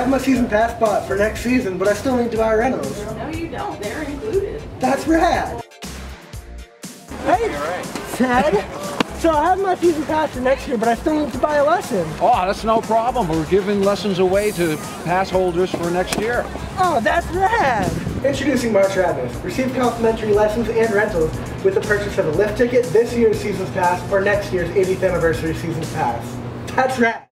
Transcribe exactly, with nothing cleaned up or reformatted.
have my season pass bought for next season, but I still need to buy rentals. No, you don't. They're included. That's rad. Hey, Ted. So I have my season pass for next year, but I still need to buy a lesson. Oh, that's no problem. We're giving lessons away to pass holders for next year. Oh, that's rad. Introducing March Madness. Receive complimentary lessons and rentals with the purchase of a lift ticket, this year's season's pass, or next year's eightieth anniversary season's pass. That's rad.